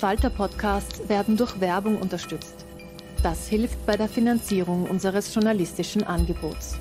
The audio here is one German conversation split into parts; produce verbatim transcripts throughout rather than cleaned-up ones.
Falter-Podcasts werden durch Werbung unterstützt. Das hilft bei der Finanzierung unseres journalistischen Angebots.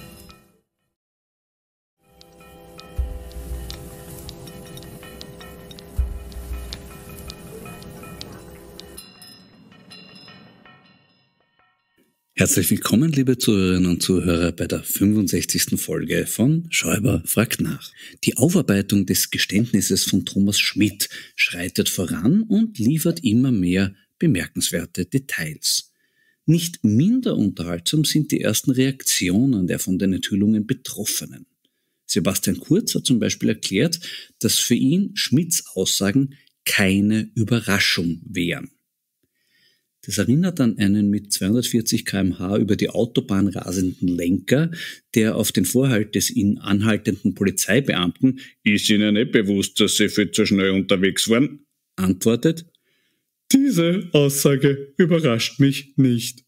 Herzlich willkommen, liebe Zuhörerinnen und Zuhörer, bei der fünfundsechzigsten Folge von Schäuber fragt nach. Die Aufarbeitung des Geständnisses von Thomas Schmidt schreitet voran und liefert immer mehr bemerkenswerte Details. Nicht minder unterhaltsam sind die ersten Reaktionen der von den Enthüllungen Betroffenen. Sebastian Kurz hat zum Beispiel erklärt, dass für ihn Schmidts Aussagen keine Überraschung wären. Das erinnert an einen mit zweihundertvierzig Kilometer pro Stunde über die Autobahn rasenden Lenker, der auf den Vorhalt des ihn anhaltenden Polizeibeamten »Ist Ihnen nicht bewusst, dass Sie viel zu schnell unterwegs waren?« antwortet: »Diese Aussage überrascht mich nicht.«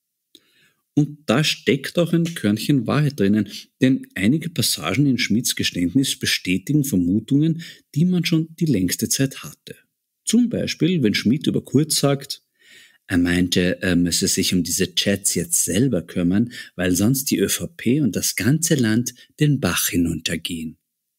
Und da steckt auch ein Körnchen Wahrheit drinnen, denn einige Passagen in Schmidts Geständnis bestätigen Vermutungen, die man schon die längste Zeit hatte. Zum Beispiel, wenn Schmidt über Kurz sagt, er meinte, er müsse sich um diese Chats jetzt selber kümmern, weil sonst die ÖVP und das ganze Land den Bach hinuntergehen.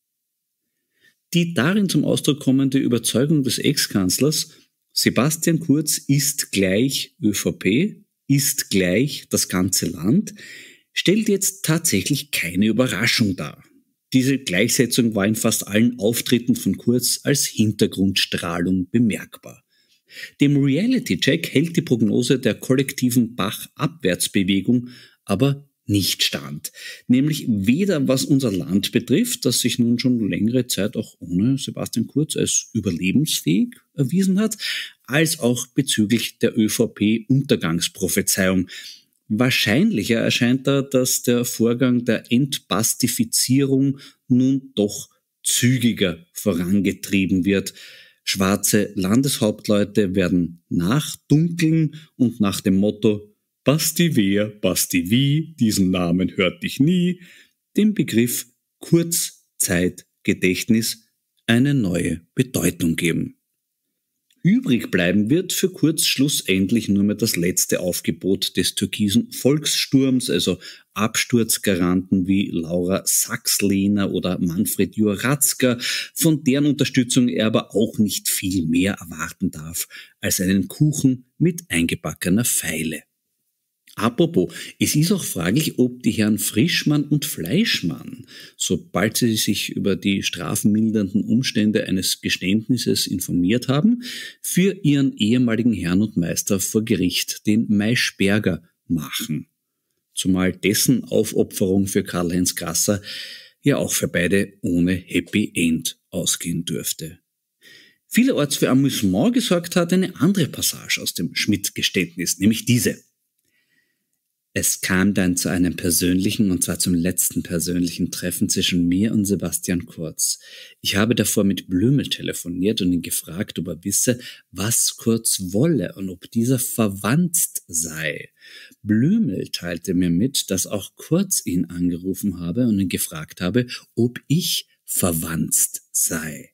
Die darin zum Ausdruck kommende Überzeugung des Ex-Kanzlers, Sebastian Kurz ist gleich ÖVP, ist gleich das ganze Land, stellt jetzt tatsächlich keine Überraschung dar. Diese Gleichsetzung war in fast allen Auftritten von Kurz als Hintergrundstrahlung bemerkbar. Dem Reality-Check hält die Prognose der kollektiven Bach-Abwärtsbewegung aber nicht stand. Nämlich weder was unser Land betrifft, das sich nun schon längere Zeit auch ohne Sebastian Kurz als überlebensfähig erwiesen hat, als auch bezüglich der ÖVP-Untergangsprophezeiung. Wahrscheinlicher erscheint da, dass der Vorgang der Entbastifizierung nun doch zügiger vorangetrieben wird. Schwarze Landeshauptleute werden nachdunkeln und nach dem Motto »Basti wer, Basti wie, diesen Namen hörte ich nie«, dem Begriff Kurzzeitgedächtnis eine neue Bedeutung geben. Übrig bleiben wird für Kurz schlussendlich nur mehr das letzte Aufgebot des türkisen Volkssturms, also Absturzgaranten wie Laura Sachs-Lehner oder Manfred Juratzka, von deren Unterstützung er aber auch nicht viel mehr erwarten darf als einen Kuchen mit eingebackener Feile. Apropos, es ist auch fraglich, ob die Herren Frischmann und Fleischmann, sobald sie sich über die strafmildernden Umstände eines Geständnisses informiert haben, für ihren ehemaligen Herrn und Meister vor Gericht den Maischberger machen. Zumal dessen Aufopferung für Karl-Heinz Grasser ja auch für beide ohne Happy End ausgehen dürfte. Vielerorts für Amüsement gesorgt hat eine andere Passage aus dem Schmidt-Geständnis, nämlich diese. Es kam dann zu einem persönlichen, und zwar zum letzten persönlichen Treffen zwischen mir und Sebastian Kurz. Ich habe davor mit Blümel telefoniert und ihn gefragt, ob er wisse, was Kurz wolle und ob dieser verwandt sei. Blümel teilte mir mit, dass auch Kurz ihn angerufen habe und ihn gefragt habe, ob ich verwandt sei.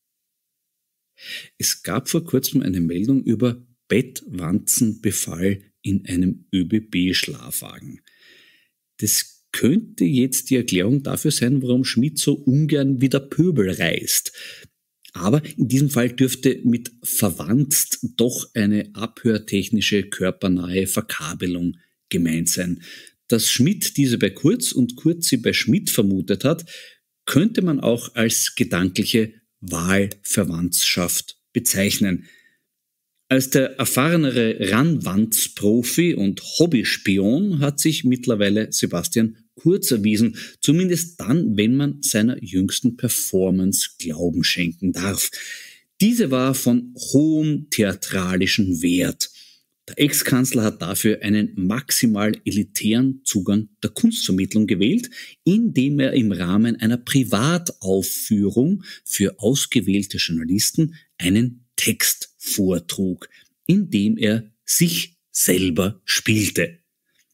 Es gab vor kurzem eine Meldung über Bettwanzenbefall in einem ÖBB-Schlafwagen. Das könnte jetzt die Erklärung dafür sein, warum Schmidt so ungern wieder Pöbel reißt. Aber in diesem Fall dürfte mit verwandt doch eine abhörtechnische körpernahe Verkabelung gemeint sein. Dass Schmidt diese bei Kurz und Kurz sie bei Schmidt vermutet hat, könnte man auch als gedankliche Wahlverwandtschaft bezeichnen. Als der erfahrenere Ranwandsprofi und Hobbyspion hat sich mittlerweile Sebastian Kurz erwiesen, zumindest dann, wenn man seiner jüngsten Performance Glauben schenken darf. Diese war von hohem theatralischen Wert. Der Ex-Kanzler hat dafür einen maximal elitären Zugang der Kunstvermittlung gewählt, indem er im Rahmen einer Privataufführung für ausgewählte Journalisten einen Text vortrug, in dem er sich selber spielte.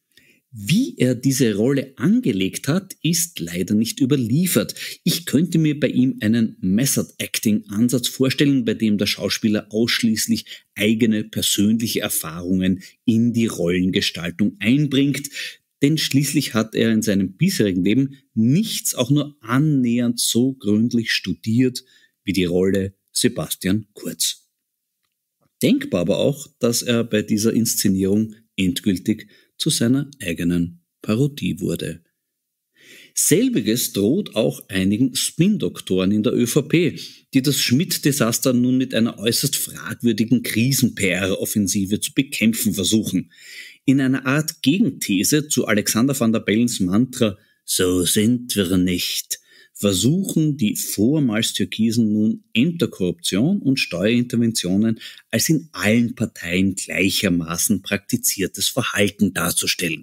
Wie er diese Rolle angelegt hat, ist leider nicht überliefert. Ich könnte mir bei ihm einen Method-Acting-Ansatz vorstellen, bei dem der Schauspieler ausschließlich eigene persönliche Erfahrungen in die Rollengestaltung einbringt, denn schließlich hat er in seinem bisherigen Leben nichts auch nur annähernd so gründlich studiert wie die Rolle Sebastian Kurz. Denkbar aber auch, dass er bei dieser Inszenierung endgültig zu seiner eigenen Parodie wurde. Selbiges droht auch einigen Spin-Doktoren in der ÖVP, die das Schmidt-Desaster nun mit einer äußerst fragwürdigen Krisen-P R-Offensive zu bekämpfen versuchen. In einer Art Gegenthese zu Alexander Van der Bellens Mantra »So sind wir nicht« versuchen die vormals Türkisen nun Ämterkorruption und Steuerinterventionen als in allen Parteien gleichermaßen praktiziertes Verhalten darzustellen.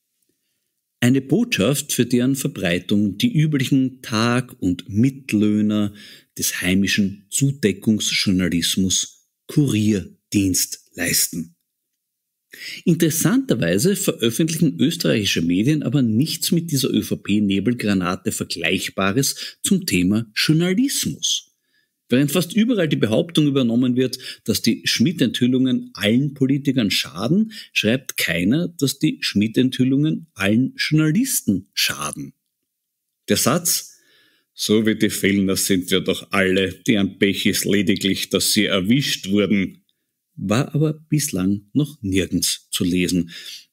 Eine Botschaft, für deren Verbreitung die üblichen Tag- und Mitlöhner des heimischen Zudeckungsjournalismus Kurierdienst leisten. Interessanterweise veröffentlichen österreichische Medien aber nichts mit dieser ÖVP-Nebelgranate Vergleichbares zum Thema Journalismus. Während fast überall die Behauptung übernommen wird, dass die Schmidt-Enthüllungen allen Politikern schaden, schreibt keiner, dass die Schmidt-Enthüllungen allen Journalisten schaden. Der Satz, so wie die Fellner sind wir doch alle, deren Pech ist lediglich, dass sie erwischt wurden, war aber bislang noch nirgends zu lesen.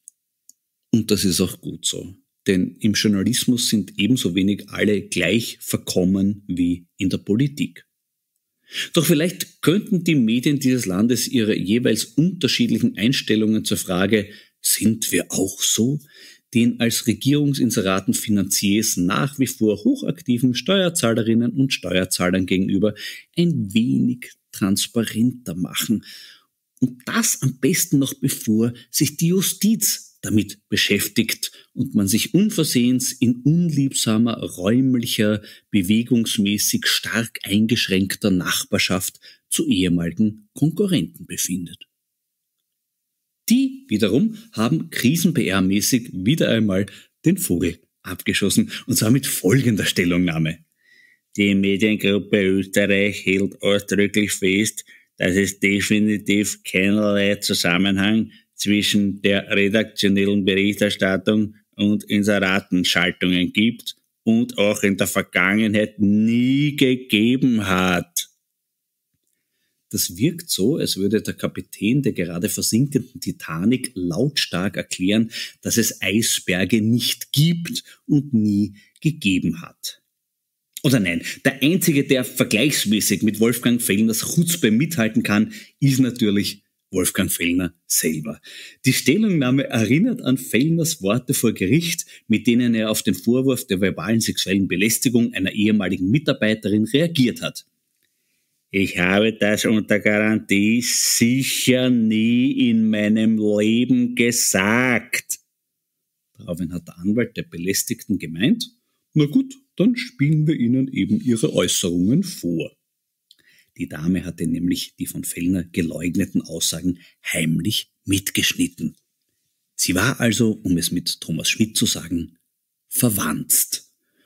Und das ist auch gut so. Denn im Journalismus sind ebenso wenig alle gleich verkommen wie in der Politik. Doch vielleicht könnten die Medien dieses Landes ihre jeweils unterschiedlichen Einstellungen zur Frage »Sind wir auch so?« den als Regierungsinseraten Finanziers nach wie vor hochaktiven Steuerzahlerinnen und Steuerzahlern gegenüber ein wenig transparenter machen. Und das am besten noch bevor sich die Justiz damit beschäftigt und man sich unversehens in unliebsamer, räumlicher, bewegungsmäßig stark eingeschränkter Nachbarschaft zu ehemaligen Konkurrenten befindet. Die wiederum haben Krisen-P R-mäßig wieder einmal den Vogel abgeschossen, und zwar mit folgender Stellungnahme. Die Mediengruppe Österreich hält ausdrücklich fest, dass es definitiv keinerlei Zusammenhang zwischen der redaktionellen Berichterstattung und Inseratenschaltungen gibt und auch in der Vergangenheit nie gegeben hat. Das wirkt so, als würde der Kapitän der gerade versinkenden Titanic lautstark erklären, dass es Eisberge nicht gibt und nie gegeben hat. Oder nein, der Einzige, der vergleichsmäßig mit Wolfgang Fellners Chutzpe mithalten kann, ist natürlich Wolfgang Fellner selber. Die Stellungnahme erinnert an Fellners Worte vor Gericht, mit denen er auf den Vorwurf der verbalen sexuellen Belästigung einer ehemaligen Mitarbeiterin reagiert hat. Ich habe das unter Garantie sicher nie in meinem Leben gesagt. Daraufhin hat der Anwalt der Belästigten gemeint, na gut, dann spielen wir Ihnen eben Ihre Äußerungen vor. Die Dame hatte nämlich die von Fellner geleugneten Aussagen heimlich mitgeschnitten. Sie war also, um es mit Thomas Schmidt zu sagen, verwanzt.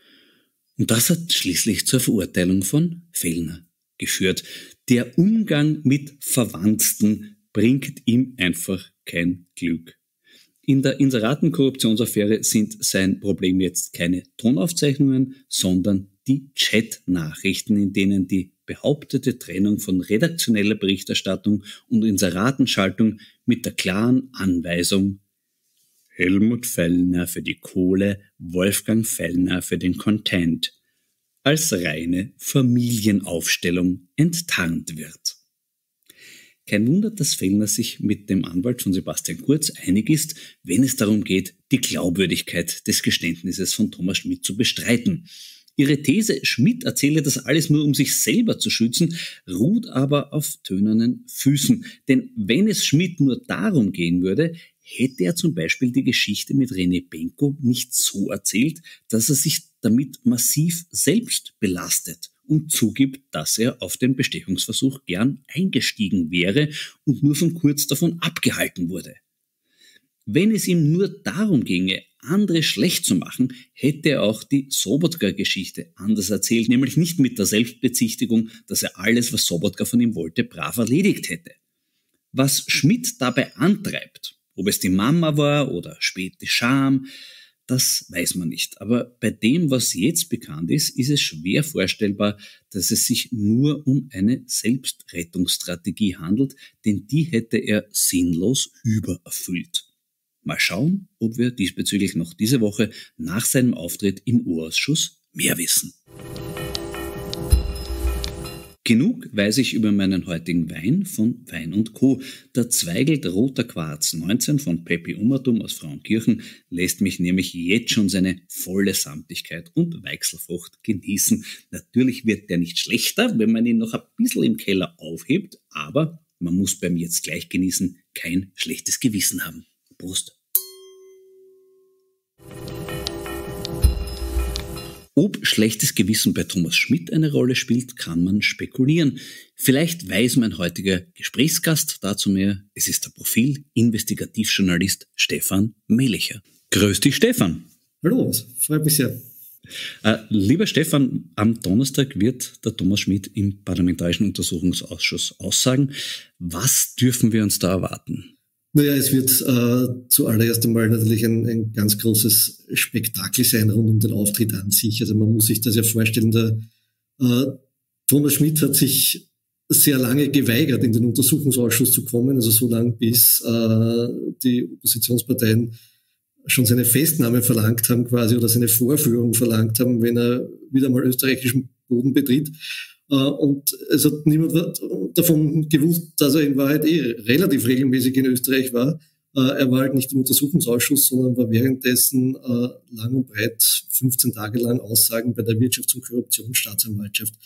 Und das hat schließlich zur Verurteilung von Fellner geführt. Der Umgang mit Verwandten bringt ihm einfach kein Glück. In der Inseratenkorruptionsaffäre sind sein Problem jetzt keine Tonaufzeichnungen, sondern die Chat-Nachrichten, in denen die behauptete Trennung von redaktioneller Berichterstattung und Inseratenschaltung mit der klaren Anweisung Helmut Fellner für die Kohle, Wolfgang Fellner für den Content als reine Familienaufstellung enttarnt wird. Kein Wunder, dass Fellner sich mit dem Anwalt von Sebastian Kurz einig ist, wenn es darum geht, die Glaubwürdigkeit des Geständnisses von Thomas Schmidt zu bestreiten. Ihre These, Schmidt erzähle das alles nur, um sich selber zu schützen, ruht aber auf tönernen Füßen. Denn wenn es Schmidt nur darum gehen würde, hätte er zum Beispiel die Geschichte mit René Benko nicht so erzählt, dass er sich damit massiv selbst belastet und zugibt, dass er auf den Bestechungsversuch gern eingestiegen wäre und nur von Kurz davon abgehalten wurde. Wenn es ihm nur darum ginge, andere schlecht zu machen, hätte er auch die Sobotka-Geschichte anders erzählt, nämlich nicht mit der Selbstbezichtigung, dass er alles, was Sobotka von ihm wollte, brav erledigt hätte. Was Schmidt dabei antreibt, ob es die Mama war oder späte Scham, das weiß man nicht. Aber bei dem, was jetzt bekannt ist, ist es schwer vorstellbar, dass es sich nur um eine Selbstrettungsstrategie handelt, denn die hätte er sinnlos übererfüllt. Mal schauen, ob wir diesbezüglich noch diese Woche nach seinem Auftritt im U-Ausschuss mehr wissen. Genug weiß ich über meinen heutigen Wein von Wein und Co. Der Zweigelt Roter Quarz neunzehn von Peppi Ummertum aus Frauenkirchen lässt mich nämlich jetzt schon seine volle Samtigkeit und Weichselfrucht genießen. Natürlich wird der nicht schlechter, wenn man ihn noch ein bisschen im Keller aufhebt, aber man muss beim jetzt gleich genießen kein schlechtes Gewissen haben. Prost! Ob schlechtes Gewissen bei Thomas Schmidt eine Rolle spielt, kann man spekulieren. Vielleicht weiß mein heutiger Gesprächsgast dazu mehr. Es ist der Profil-Investigativjournalist Stefan Mehlicher. Grüß dich, Stefan. Hallo, freut mich sehr. Äh, lieber Stefan, am Donnerstag wird der Thomas Schmidt im Parlamentarischen Untersuchungsausschuss aussagen. Was dürfen wir uns da erwarten? Naja, es wird äh, zuallererst einmal natürlich ein, ein ganz großes Spektakel sein rund um den Auftritt an sich. Also man muss sich das ja vorstellen, der äh, Thomas Schmidt hat sich sehr lange geweigert, in den Untersuchungsausschuss zu kommen, also so lange, bis äh, die Oppositionsparteien schon seine Festnahme verlangt haben quasi oder seine Vorführung verlangt haben, wenn er wieder mal österreichischen Boden betritt. Und es hat niemand davon gewusst, dass er in Wahrheit eh relativ regelmäßig in Österreich war. Er war halt nicht im Untersuchungsausschuss, sondern war währenddessen lang und breit fünfzehn Tage lang Aussagen bei der Wirtschafts- und Korruptionsstaatsanwaltschaft.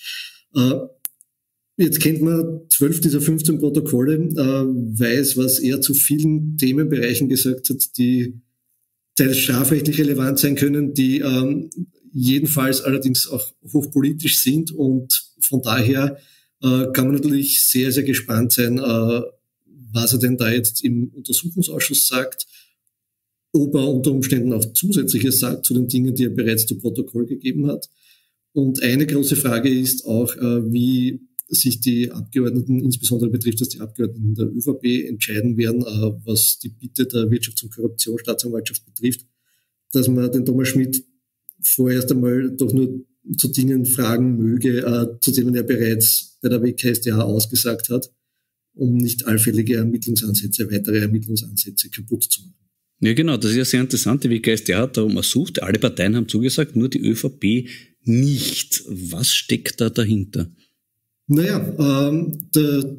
Jetzt kennt man zwölf dieser fünfzehn Protokolle, weiß, was er zu vielen Themenbereichen gesagt hat, die teils strafrechtlich relevant sein können, die jedenfalls allerdings auch hochpolitisch sind, und von daher äh, kann man natürlich sehr, sehr gespannt sein, äh, was er denn da jetzt im Untersuchungsausschuss sagt, ob er unter Umständen auch Zusätzliches sagt zu den Dingen, die er bereits zu Protokoll gegeben hat. Und eine große Frage ist auch, äh, wie sich die Abgeordneten, insbesondere betrifft das die Abgeordneten der ÖVP, entscheiden werden, äh, was die Bitte der Wirtschafts- und Korruptionsstaatsanwaltschaft betrifft, dass man den Thomas Schmidt vorerst einmal doch nur zu Dingen fragen möge, äh, zu denen er bereits bei der W K S d A ausgesagt hat, um nicht allfällige Ermittlungsansätze, weitere Ermittlungsansätze kaputt zu machen. Ja genau, das ist ja sehr interessant. Die W K S d A hat darum ersucht, alle Parteien haben zugesagt, nur die ÖVP nicht. Was steckt da dahinter? Naja, ähm, der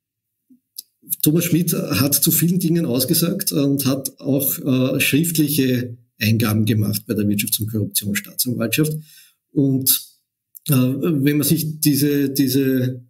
Thomas Schmidt hat zu vielen Dingen ausgesagt und hat auch äh, schriftliche Eingaben gemacht bei der Wirtschafts- und Korruptionsstaatsanwaltschaft. Und äh, wenn man sich diese, diese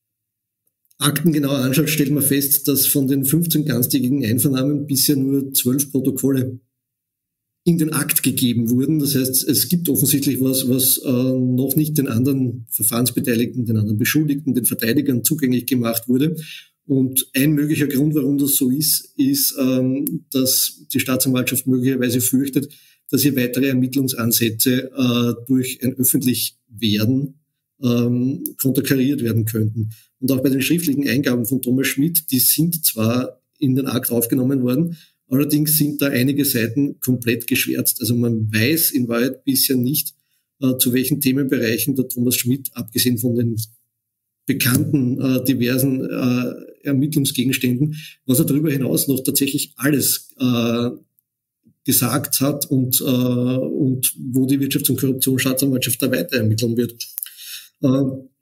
Akten genauer anschaut, stellt man fest, dass von den fünfzehn ganztägigen Einvernahmen bisher nur zwölf Protokolle in den Akt gegeben wurden. Das heißt, es gibt offensichtlich was, was äh, noch nicht den anderen Verfahrensbeteiligten, den anderen Beschuldigten, den Verteidigern zugänglich gemacht wurde. Und ein möglicher Grund, warum das so ist, ist, ähm, dass die Staatsanwaltschaft möglicherweise fürchtet, dass hier weitere Ermittlungsansätze äh, durch ein Öffentlichwerden ähm, konterkariert werden könnten. Und auch bei den schriftlichen Eingaben von Thomas Schmidt, die sind zwar in den Akt aufgenommen worden, allerdings sind da einige Seiten komplett geschwärzt. Also man weiß in Wahrheit bisher nicht, äh, zu welchen Themenbereichen der Thomas Schmidt, abgesehen von den bekannten äh, diversen äh, Ermittlungsgegenständen, was er darüber hinaus noch tatsächlich alles äh, gesagt hat und, äh, und wo die Wirtschafts- und Korruptionsstaatsanwaltschaft da weiter ermitteln wird. Äh,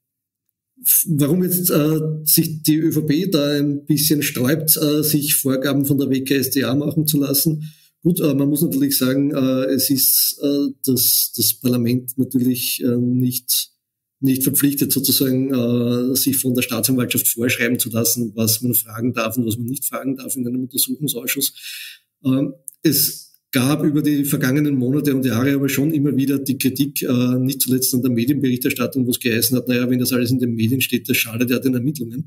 warum jetzt äh, sich die ÖVP da ein bisschen sträubt, äh, sich Vorgaben von der W K S d A machen zu lassen? Gut, äh, man muss natürlich sagen, äh, es ist äh, das, das Parlament natürlich äh, nicht nicht verpflichtet, sozusagen äh, sich von der Staatsanwaltschaft vorschreiben zu lassen, was man fragen darf und was man nicht fragen darf in einem Untersuchungsausschuss. Ähm, es gab über die vergangenen Monate und Jahre aber schon immer wieder die Kritik, äh, nicht zuletzt an der Medienberichterstattung, wo es geheißen hat, naja, wenn das alles in den Medien steht, das schadet ja den Ermittlungen.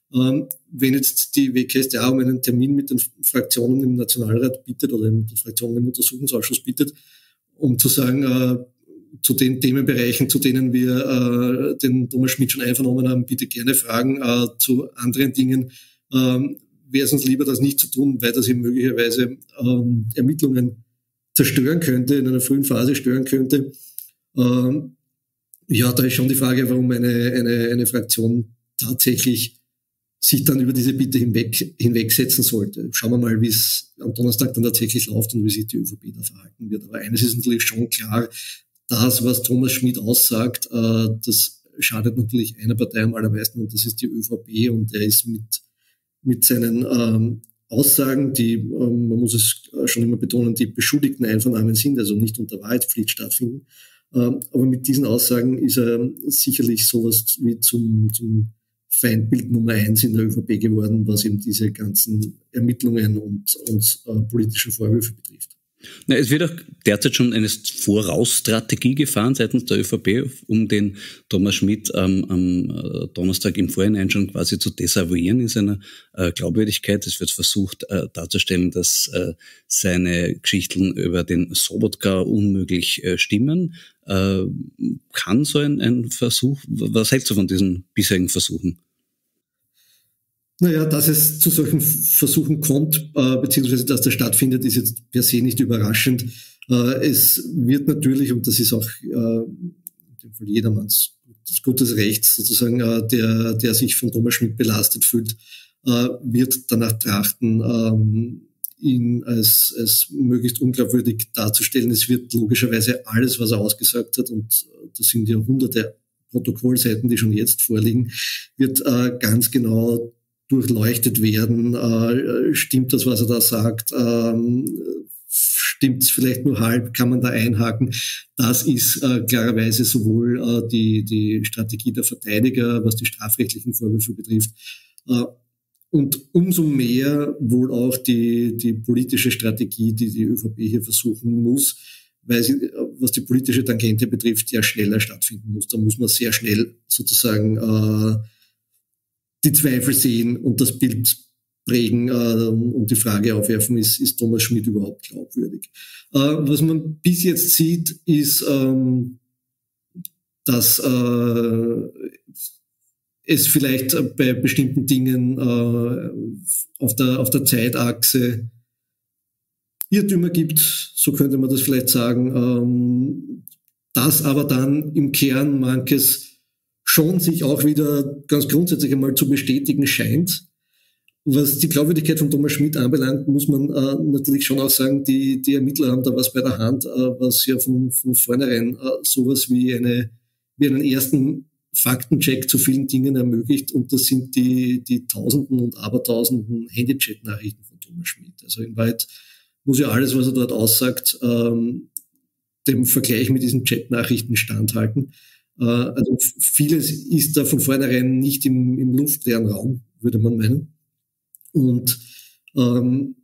Ähm, wenn jetzt die W K S t A um einen Termin mit den Fraktionen im Nationalrat bittet oder mit den Fraktionen im Untersuchungsausschuss bittet, um zu sagen, äh, zu den Themenbereichen, zu denen wir äh, den Thomas Schmidt schon einvernommen haben, bitte gerne fragen. Äh, zu anderen Dingen äh, wäre es uns lieber, das nicht zu tun, weil das eben möglicherweise ähm, Ermittlungen zerstören könnte, in einer frühen Phase stören könnte. Ähm, ja, da ist schon die Frage, warum eine, eine, eine Fraktion tatsächlich sich dann über diese Bitte hinweg, hinwegsetzen sollte. Schauen wir mal, wie es am Donnerstag dann tatsächlich läuft und wie sich die ÖVP da verhalten wird. Aber eines ist natürlich schon klar, das, was Thomas Schmidt aussagt, äh, das schadet natürlich einer Partei am allermeisten und das ist die ÖVP und der ist mit, mit seinen ähm, Aussagen, die, ähm, man muss es schon immer betonen, die beschuldigten Einvernahmen sind, also nicht unter Wahrheitspflicht stattfinden. Ähm, aber mit diesen Aussagen ist er sicherlich sowas wie zum, zum Feindbild Nummer eins in der ÖVP geworden, was eben diese ganzen Ermittlungen und, und äh, politischen Vorwürfe betrifft. Na, es wird auch derzeit schon eine Vorausstrategie gefahren seitens der ÖVP, um den Thomas Schmidt ähm, am Donnerstag im Vorhinein schon quasi zu desavouieren in seiner äh, Glaubwürdigkeit. Es wird versucht äh, darzustellen, dass äh, seine Geschichten über den Sobotka unmöglich äh, stimmen. Äh, kann so ein, ein Versuch, was hältst du von diesen bisherigen Versuchen? Naja, dass es zu solchen Versuchen kommt, äh, beziehungsweise dass das stattfindet, ist jetzt per se nicht überraschend. Äh, es wird natürlich, und das ist auch äh, in dem Fall jedermanns gutes Recht, sozusagen, äh, der, der sich von Thomas Schmidt belastet fühlt, äh, wird danach trachten, ähm, ihn als, als möglichst unglaubwürdig darzustellen. Es wird logischerweise alles, was er ausgesagt hat, und das sind ja hunderte Protokollseiten, die schon jetzt vorliegen, wird äh, ganz genau durchleuchtet werden. Äh, stimmt das, was er da sagt? Ähm, stimmt es vielleicht nur halb? Kann man da einhaken? Das ist äh, klarerweise sowohl äh, die, die Strategie der Verteidiger, was die strafrechtlichen Vorwürfe betrifft, äh, und umso mehr wohl auch die, die politische Strategie, die die ÖVP hier versuchen muss, weil sie, was die politische Tangente betrifft, ja schneller stattfinden muss. Da muss man sehr schnell sozusagen äh, die Zweifel sehen und das Bild prägen äh, und die Frage aufwerfen, ist, ist Thomas Schmidt überhaupt glaubwürdig? Äh, was man bis jetzt sieht, ist, ähm, dass äh, es vielleicht bei bestimmten Dingen äh, auf der, auf der Zeitachse Irrtümer gibt, so könnte man das vielleicht sagen, ähm, dass aber dann im Kern manches schon sich auch wieder ganz grundsätzlich einmal zu bestätigen scheint. Was die Glaubwürdigkeit von Thomas Schmidt anbelangt, muss man äh, natürlich schon auch sagen, die, die Ermittler haben da was bei der Hand, äh, was ja von, von vornherein äh, sowas wie, eine, wie einen ersten Faktencheck zu vielen Dingen ermöglicht. Und das sind die, die Tausenden und Abertausenden Handychat-Nachrichten von Thomas Schmidt. Also in Wahrheit muss ja alles, was er dort aussagt, ähm, dem Vergleich mit diesen Chat-Nachrichten standhalten. Also vieles ist da von vornherein nicht im, im luftleeren Raum, würde man meinen. Und ähm,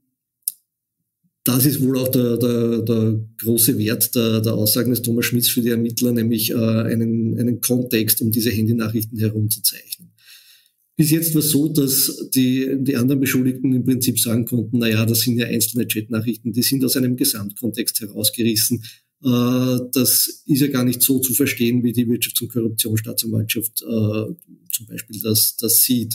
das ist wohl auch der, der, der große Wert der, der Aussagen des Thomas Schmidts für die Ermittler, nämlich äh, einen, einen Kontext um diese Handynachrichten herum zu zeichnen. Bis jetzt war es so, dass die, die anderen Beschuldigten im Prinzip sagen konnten, naja, das sind ja einzelne Chatnachrichten, die sind aus einem Gesamtkontext herausgerissen. Das ist ja gar nicht so zu verstehen, wie die Wirtschafts- und Korruptionsstaatsanwaltschaft äh, zum Beispiel das, das sieht.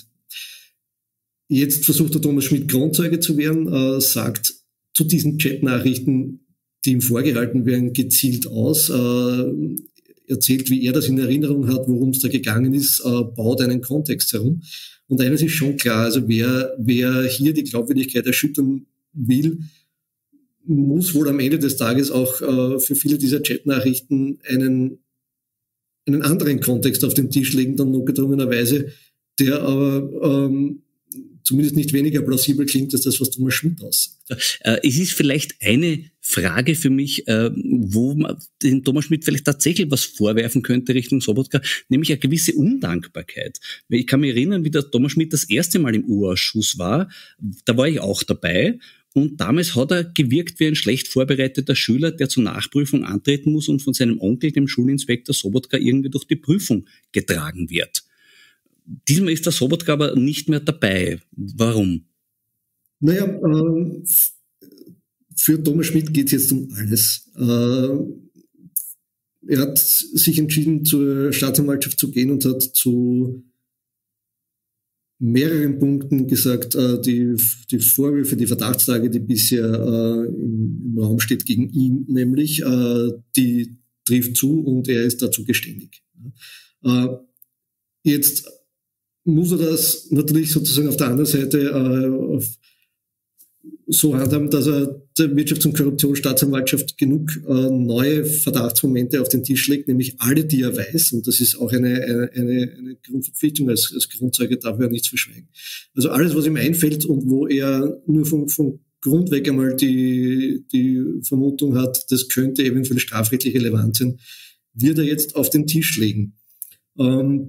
Jetzt versucht der Thomas Schmidt Kronzeuge zu werden, äh, sagt zu diesen Chatnachrichten, die ihm vorgehalten werden, gezielt aus, äh, erzählt, wie er das in Erinnerung hat, worum es da gegangen ist, äh, baut einen Kontext herum. Und eines ist schon klar, also wer, wer hier die Glaubwürdigkeit erschüttern will, muss wohl am Ende des Tages auch äh, für viele dieser Chatnachrichten einen, einen anderen Kontext auf den Tisch legen, dann notgedrungenerweise, der aber ähm, zumindest nicht weniger plausibel klingt als das, was Thomas Schmidt aussagt. Äh, es ist vielleicht eine Frage für mich, äh, wo man den Thomas Schmidt vielleicht tatsächlich was vorwerfen könnte Richtung Sobotka, nämlich eine gewisse Undankbarkeit. Ich kann mich erinnern, wie der Thomas Schmidt das erste Mal im U-Ausschuss war, da war ich auch dabei. Und damals hat er gewirkt wie ein schlecht vorbereiteter Schüler, der zur Nachprüfung antreten muss und von seinem Onkel, dem Schulinspektor Sobotka, irgendwie durch die Prüfung getragen wird. diesmal ist der Sobotka aber nicht mehr dabei. Warum? Naja, äh, für Thomas Schmidt geht es jetzt um alles. Äh, er hat sich entschieden, zur Staatsanwaltschaft zu gehen und hat zu mehreren Punkten gesagt, äh, die, die Vorwürfe, die Verdachtslage, die bisher äh, im, im Raum steht gegen ihn, nämlich, äh, die trifft zu und er ist dazu geständig. Äh, jetzt muss er das natürlich sozusagen auf der anderen Seite äh, so handhaben, dass er der Wirtschafts- und Korruptionsstaatsanwaltschaft genug äh, neue Verdachtsmomente auf den Tisch legt, nämlich alle, die er weiß, und das ist auch eine, eine, eine Grundverpflichtung als, als Grundzeuge, darf er nichts verschweigen. Also alles, was ihm einfällt und wo er nur vom, vom Grund weg einmal die, die Vermutung hat, das könnte eventuell strafrechtlich relevant sein, wird er jetzt auf den Tisch legen. Ähm,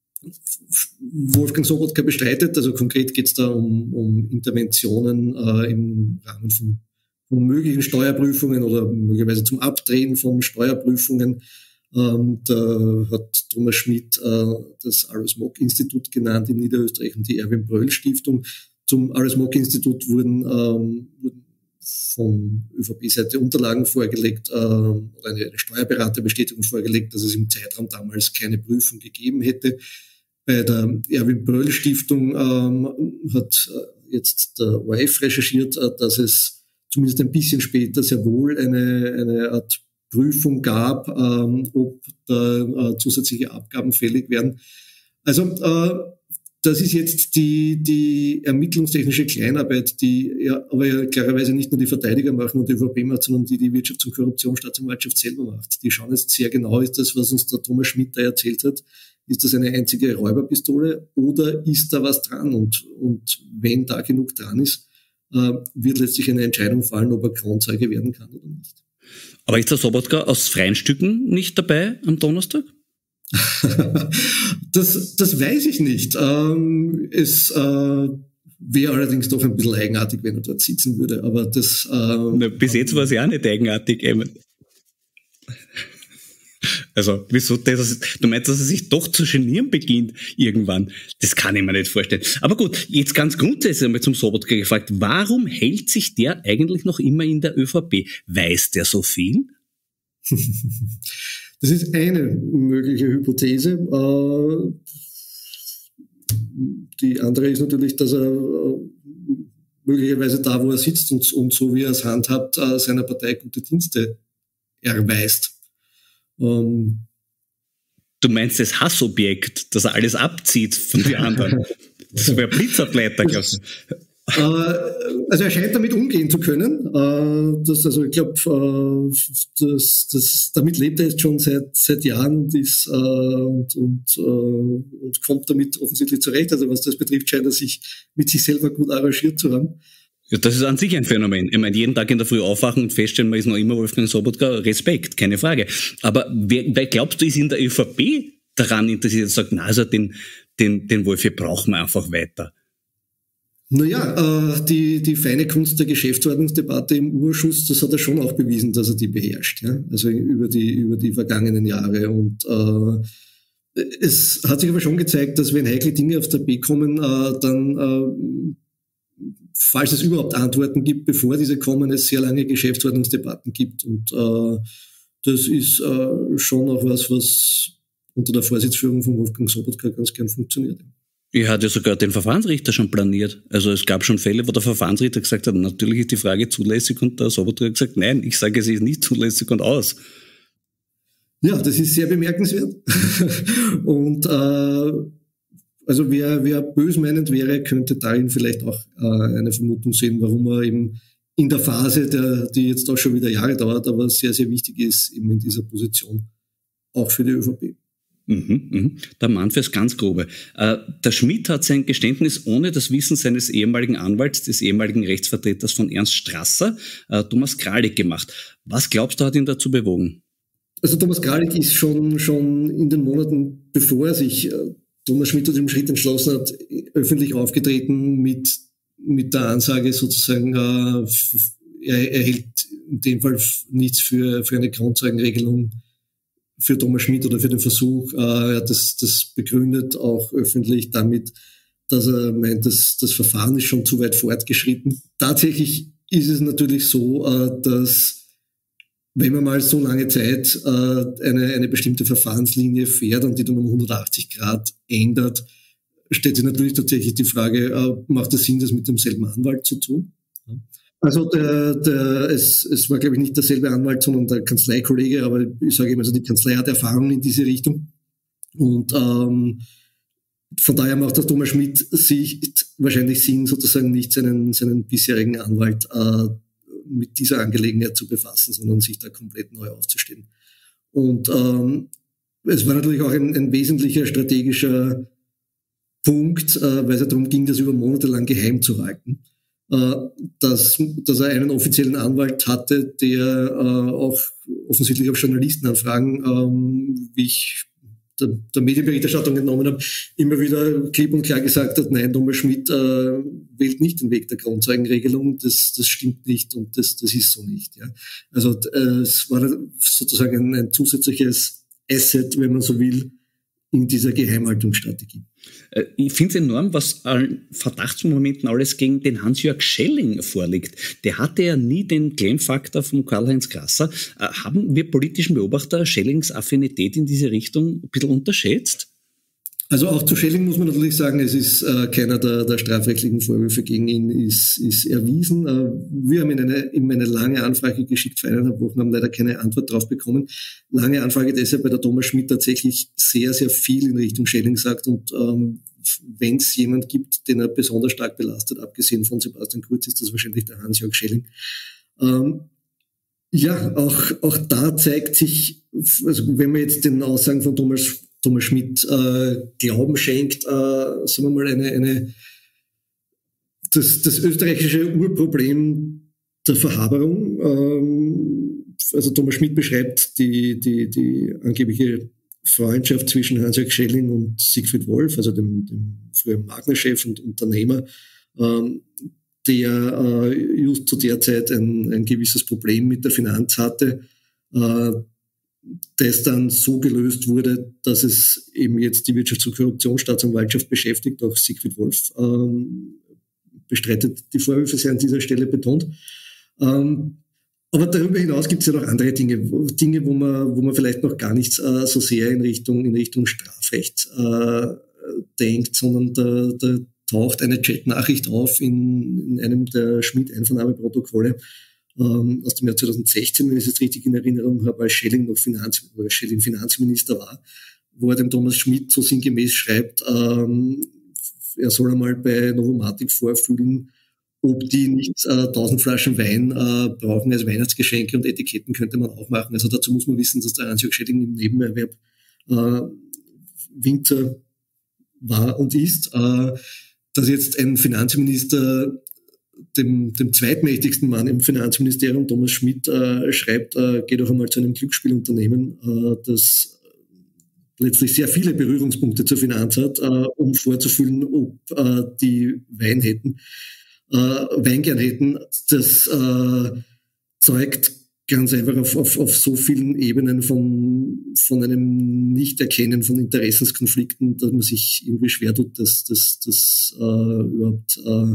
Wolfgang Sobotka bestreitet, also konkret geht es da um, um Interventionen äh, im Rahmen von, von möglichen Steuerprüfungen oder möglicherweise zum Abdrehen von Steuerprüfungen. Ähm, da hat Thomas Schmidt äh, das Alois-Mock-Institut genannt in Niederösterreich und die Erwin-Bröll-Stiftung. Zum Alois-Mock-Institut wurden, ähm, wurden von ÖVP-Seite Unterlagen vorgelegt, äh, oder eine Steuerberaterbestätigung vorgelegt, dass es im Zeitraum damals keine Prüfung gegeben hätte. Bei der Erwin-Bröll-Stiftung ähm, hat jetzt der O R F recherchiert, äh, dass es zumindest ein bisschen später sehr wohl eine, eine Art Prüfung gab, ähm, ob da äh, zusätzliche Abgaben fällig werden. Also äh, das ist jetzt die, die ermittlungstechnische Kleinarbeit, die ja, aber ja klarerweise nicht nur die Verteidiger machen und die ÖVP macht, sondern die die Wirtschafts- und Korruptionsstaatsanwaltschaft selber macht. Die schauen jetzt sehr genau, ist das, was uns der Thomas Schmidt da erzählt hat, ist das eine einzige Räuberpistole oder ist da was dran? Und, und wenn da genug dran ist, äh, wird letztlich eine Entscheidung fallen, ob er Kronzeuge werden kann oder nicht. Aber ist der Sobotka aus freien Stücken nicht dabei am Donnerstag? das, das weiß ich nicht. Ähm, es äh, wäre allerdings doch ein bisschen eigenartig, wenn er dort sitzen würde. Aber das. Äh, Na, bis jetzt war es ja auch nicht eigenartig. Also, wieso das? Du meinst, dass er sich doch zu genieren beginnt irgendwann? Das kann ich mir nicht vorstellen. Aber gut, jetzt ganz grundsätzlich einmal zum Sobotka gefragt. Warum hält sich der eigentlich noch immer in der ÖVP? Weiß der so viel? Das ist eine mögliche Hypothese. Die andere ist natürlich, dass er möglicherweise da, wo er sitzt und, und so wie er es handhabt, seiner Partei gute Dienste erweist. Du meinst das Hassobjekt, das er alles abzieht von den anderen? Das wäre Blitzableiter, glaubst du? Also er scheint damit umgehen zu können. Das, also ich glaube, das, das, damit lebt er jetzt schon seit, seit Jahren und, ist, und, und, und kommt damit offensichtlich zurecht. Also was das betrifft, scheint er sich mit sich selber gut arrangiert zu haben. Ja, das ist an sich ein Phänomen. Ich meine, jeden Tag in der Früh aufwachen und feststellen, man ist noch immer Wolfgang Sobotka, Respekt, keine Frage. Aber wer, wer glaubst du, ist in der ÖVP daran interessiert und sagt, na, also den, den, den Wolfi brauchen wir einfach weiter? Naja, äh, die, die feine Kunst der Geschäftsordnungsdebatte im Urschuss, das hat er schon auch bewiesen, dass er die beherrscht, ja? Also über die, über die vergangenen Jahre. Und äh, es hat sich aber schon gezeigt, dass wenn heikle Dinge auf der B kommen, äh, dann, äh, falls es überhaupt Antworten gibt, bevor diese kommen, es sehr lange Geschäftsordnungsdebatten gibt. Und äh, das ist äh, schon auch was, was unter der Vorsitzführung von Wolfgang Sobotka ganz gern funktioniert. Er hat ja sogar den Verfahrensrichter schon planiert. Also es gab schon Fälle, wo der Verfahrensrichter gesagt hat, natürlich ist die Frage zulässig, und der Sobotka hat gesagt, nein, ich sage, es ist nicht zulässig und aus. Ja, das ist sehr bemerkenswert. Und äh, also wer, wer bösmeinend wäre, könnte darin vielleicht auch äh, eine Vermutung sehen, warum er eben in der Phase, der, die jetzt auch schon wieder Jahre dauert, aber sehr, sehr wichtig ist, eben in dieser Position, auch für die ÖVP. Mhm, mhm. Der Mann fürs ganz Grobe. Äh, der Schmidt hat sein Geständnis ohne das Wissen seines ehemaligen Anwalts, des ehemaligen Rechtsvertreters von Ernst Strasser, äh, Thomas Kralik, gemacht. Was glaubst du, hat ihn dazu bewogen? Also Thomas Kralik ist schon, schon in den Monaten, bevor er sich äh, Thomas Schmidt zu dem Schritt entschlossen hat, öffentlich aufgetreten mit, mit der Ansage sozusagen, äh, er, er hält in dem Fall nichts für, für eine Grundzeugenregelung für Thomas Schmidt oder für den Versuch. Er hat das, das begründet auch öffentlich damit, dass er meint, dass das Verfahren ist schon zu weit fortgeschritten. Tatsächlich ist es natürlich so, dass wenn man mal so lange Zeit eine, eine bestimmte Verfahrenslinie fährt und die dann um hundertachtzig Grad ändert, stellt sich natürlich tatsächlich die Frage, macht es Sinn, das mit demselben Anwalt zu tun? Also der, der, es, es war, glaube ich, nicht derselbe Anwalt, sondern der Kanzleikollege, aber ich sage eben, also die Kanzlei hat Erfahrung in diese Richtung. Und ähm, von daher macht der Thomas Schmidt sich wahrscheinlich Sinn, sozusagen nicht seinen, seinen bisherigen Anwalt äh, mit dieser Angelegenheit zu befassen, sondern sich da komplett neu aufzustellen. Und ähm, es war natürlich auch ein, ein wesentlicher strategischer Punkt, äh, weil es ja darum ging, das über Monate lang geheim zu halten. Dass, dass er einen offiziellen Anwalt hatte, der äh, auch offensichtlich auf Journalistenanfragen, ähm, wie ich der, der Medienberichterstattung entnommen habe, immer wieder klipp und klar gesagt hat, nein, Thomas Schmidt äh, wählt nicht den Weg der Grundzeugenregelung, das, das stimmt nicht und das, das ist so nicht. Ja. Also äh, es war sozusagen ein, ein zusätzliches Asset, wenn man so will, in dieser Geheimhaltungsstrategie. Ich finde es enorm, was an Verdachtsmomenten alles gegen den Hans-Jörg Schelling vorliegt. Der hatte ja nie den Claim-Faktor von Karl-Heinz Grasser. Haben wir politischen Beobachter Schellings Affinität in diese Richtung ein bisschen unterschätzt? Also auch zu Schelling muss man natürlich sagen, es ist äh, keiner der, der strafrechtlichen Vorwürfe gegen ihn ist, ist erwiesen. Äh, wir haben ihm eine, ihm eine lange Anfrage geschickt vor eineinhalb Wochen, haben leider keine Antwort drauf bekommen. Lange Anfrage deshalb, weil der Thomas Schmidt tatsächlich sehr, sehr viel in Richtung Schelling sagt und ähm, wenn es jemand gibt, den er besonders stark belastet, abgesehen von Sebastian Kurz, ist das wahrscheinlich der Hans-Jörg Schelling. Ähm, ja, auch, auch da zeigt sich, also wenn man jetzt den Aussagen von Thomas Thomas Schmidt äh, Glauben schenkt, äh, sagen wir mal, eine, eine das, das österreichische Urproblem der Verhaberung. Ähm, also Thomas Schmidt beschreibt die, die, die angebliche Freundschaft zwischen Hans-Jörg Schelling und Siegfried Wolf, also dem, dem früheren Magna-Chef und Unternehmer, ähm, der äh, just zu der Zeit ein, ein gewisses Problem mit der Finanz hatte, äh, das dann so gelöst wurde, dass es eben jetzt die Wirtschafts- und Korruptionsstaatsanwaltschaft beschäftigt, auch Siegfried Wolf ähm, bestreitet die Vorwürfe, sehr an dieser Stelle betont. Ähm, aber darüber hinaus gibt es ja noch andere Dinge, wo, Dinge, wo man, wo man vielleicht noch gar nicht äh, so sehr in Richtung, in Richtung Strafrecht äh, denkt, sondern da, da taucht eine Chatnachricht auf in, in einem der Schmidt-Einvernahmeprotokolle ähm, aus dem Jahr zweitausendsechzehn, wenn ich es jetzt richtig in Erinnerung habe, als Schelling noch Finanz, oder Schelling Finanzminister war, wo er dem Thomas Schmidt so sinngemäß schreibt, ähm, er soll einmal bei Novomatic vorfühlen, ob die nicht äh, tausend Flaschen Wein äh, brauchen als Weihnachtsgeschenke, und Etiketten könnte man auch machen. Also dazu muss man wissen, dass der Hans-Jörg Schelling im Nebenerwerb äh, Winzer war und ist. Äh, dass jetzt ein Finanzminister dem, dem zweitmächtigsten Mann im Finanzministerium, Thomas Schmidt, äh, schreibt, äh, geh doch einmal zu einem Glücksspielunternehmen, äh, das letztlich sehr viele Berührungspunkte zur Finanz hat, äh, um vorzufühlen, ob äh, die Wein hätten, äh, Wein gern hätten. Das äh, zeugt ganz einfach auf, auf, auf so vielen Ebenen von, von einem Nichterkennen von Interessenskonflikten, dass man sich irgendwie schwer tut, das, das, das äh, überhaupt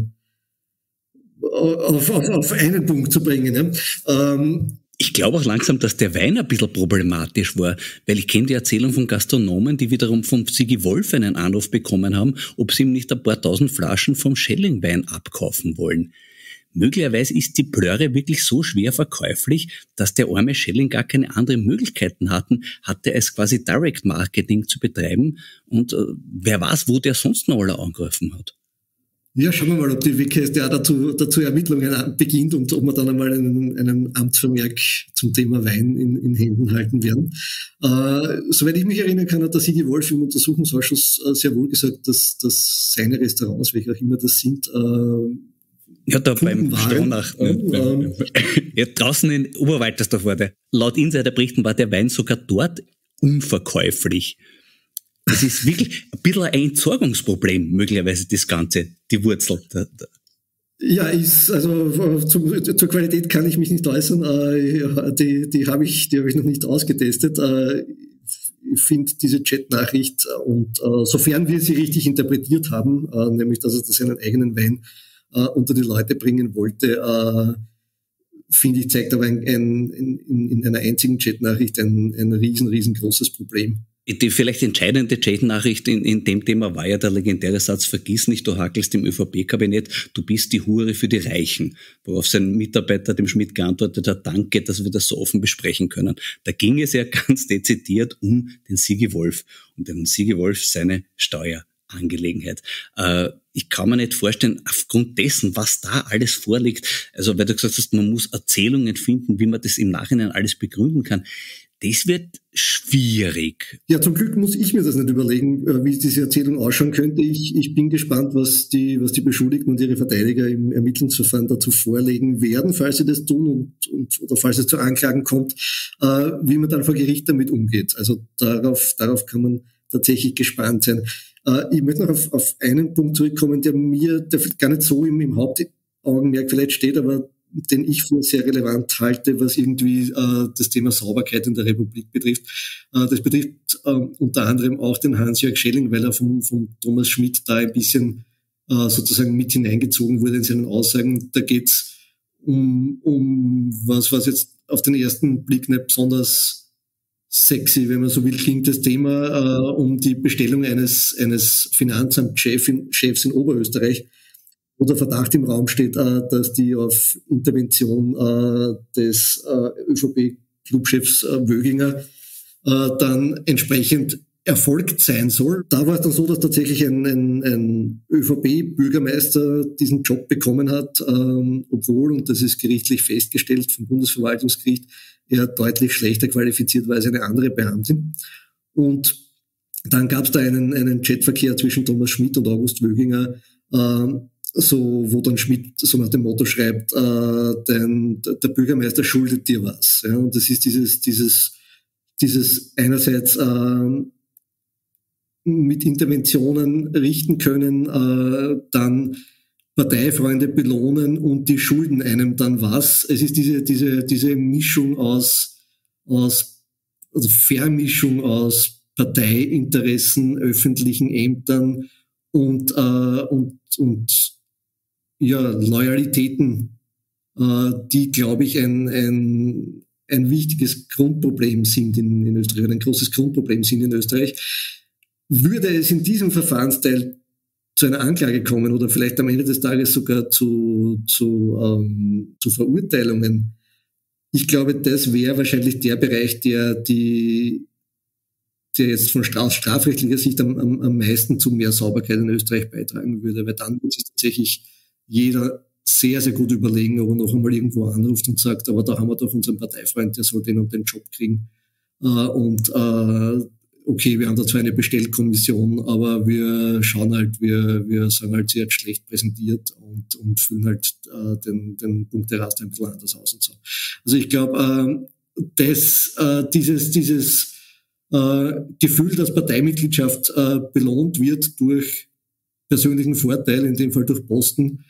äh, auf, auf, auf einen Punkt zu bringen. Ja. Ähm, Ich glaube auch langsam, dass der Wein ein bisschen problematisch war, weil ich kenne die Erzählung von Gastronomen, die wiederum vom Sigi Wolf einen Anruf bekommen haben, ob sie ihm nicht ein paar tausend Flaschen vom Schelling-Wein abkaufen wollen. Möglicherweise ist die Plöre wirklich so schwer verkäuflich, dass der arme Schelling gar keine anderen Möglichkeiten hatten, hatte es quasi Direct Marketing zu betreiben, und äh, wer weiß, wo der sonst noch alle angegriffen hat. Ja, schauen wir mal, ob die W K S d A dazu, dazu Ermittlungen beginnt und ob wir dann einmal einen, einen Amtsvermerk zum Thema Wein in, in Händen halten werden. Äh, soweit ich mich erinnern kann, hat der Sigi Wolf im Untersuchungsausschuss äh, sehr wohl gesagt, dass, dass seine Restaurants, welche auch immer das sind, äh, ja, da beim Stronach. Ähm, ja, draußen in Oberwaltersdorf war der. Laut Insiderberichten war der Wein sogar dort unverkäuflich. Das ist wirklich ein bisschen ein Entsorgungsproblem, möglicherweise das Ganze, die Wurzel. Ja, ist, also zum, zur Qualität kann ich mich nicht äußern. Äh, die die habe ich, die habe ich noch nicht ausgetestet. Äh, ich finde diese Chat-Nachricht und äh, sofern wir sie richtig interpretiert haben, äh, nämlich dass er seinen eigenen Wein äh, unter die Leute bringen wollte, äh, finde ich, zeigt aber ein, ein, in, in einer einzigen Chat-Nachricht ein, ein riesen, riesengroßes Problem. Die vielleicht entscheidende Chat-Nachricht in, in dem Thema war ja der legendäre Satz, vergiss nicht, du hakelst im ÖVP-Kabinett, du bist die Hure für die Reichen. Worauf sein Mitarbeiter dem Schmidt geantwortet hat, danke, dass wir das so offen besprechen können. Da ging es ja ganz dezidiert um den Sigi Wolf und den Sigi Wolf seine Steuerangelegenheit. Äh, ich kann mir nicht vorstellen, aufgrund dessen, was da alles vorliegt, also weil du gesagt hast, man muss Erzählungen finden, wie man das im Nachhinein alles begründen kann. Das wird schwierig. Ja, zum Glück muss ich mir das nicht überlegen, wie diese Erzählung ausschauen könnte. Ich, ich bin gespannt, was die, was die Beschuldigten und ihre Verteidiger im Ermittlungsverfahren dazu vorlegen werden, falls sie das tun und, und oder falls es zu Anklagen kommt, äh, wie man dann vor Gericht damit umgeht. Also darauf, darauf kann man tatsächlich gespannt sein. Äh, ich möchte noch auf, auf einen Punkt zurückkommen, der mir der gar nicht so im, im Hauptaugenmerk vielleicht steht, aber den ich für sehr relevant halte, was irgendwie äh, das Thema Sauberkeit in der Republik betrifft. Äh, das betrifft äh, unter anderem auch den Hans-Jörg Schelling, weil er vom, vom Thomas Schmidt da ein bisschen äh, sozusagen mit hineingezogen wurde in seinen Aussagen. Da geht's um, um was, was jetzt auf den ersten Blick nicht besonders sexy, wenn man so will, klingt das Thema, äh, um die Bestellung eines, eines Finanzamtschefs in, Chefs in Oberösterreich, wo der Verdacht im Raum steht, dass die auf Intervention des ÖVP-Clubchefs Wöginger dann entsprechend erfolgt sein soll. Da war es dann so, dass tatsächlich ein, ein, ein ÖVP-Bürgermeister diesen Job bekommen hat, obwohl, und das ist gerichtlich festgestellt vom Bundesverwaltungsgericht, er deutlich schlechter qualifiziert war als eine andere Beamtin. Und dann gab es da einen, einen Chatverkehr zwischen Thomas Schmidt und August Wöginger, so, wo dann Schmidt so nach dem Motto schreibt, äh, denn der Bürgermeister schuldet dir was. Ja, und das ist dieses, dieses, dieses einerseits äh, mit Interventionen richten können, äh, dann Parteifreunde belohnen und die schulden einem dann was. Es ist diese, diese, diese Mischung aus, aus, also Vermischung aus Parteiinteressen, öffentlichen Ämtern und, äh, und, und ja, Loyalitäten, äh, die, glaube ich, ein, ein, ein wichtiges Grundproblem sind in, in Österreich, ein großes Grundproblem sind in Österreich. Würde es in diesem Verfahrensteil zu einer Anklage kommen oder vielleicht am Ende des Tages sogar zu, zu, ähm, zu Verurteilungen, ich glaube, das wäre wahrscheinlich der Bereich, der die der jetzt von strafrechtlicher Sicht am, am, am meisten zu mehr Sauberkeit in Österreich beitragen würde, weil dann wird sich tatsächlich jeder sehr, sehr gut überlegen, ob er noch einmal irgendwo anruft und sagt, aber da haben wir doch unseren Parteifreund, der soll den und den Job kriegen. Äh, und äh, okay, wir haben da zwar eine Bestellkommission, aber wir schauen halt, wir, wir sagen halt, sie hat schlecht präsentiert und, und füllen halt äh, den, den Punkteraster ein bisschen anders aus und so. Also ich glaube, äh, das, äh, dieses, dieses äh, Gefühl, dass Parteimitgliedschaft äh, belohnt wird durch persönlichen Vorteil, in dem Fall durch Posten,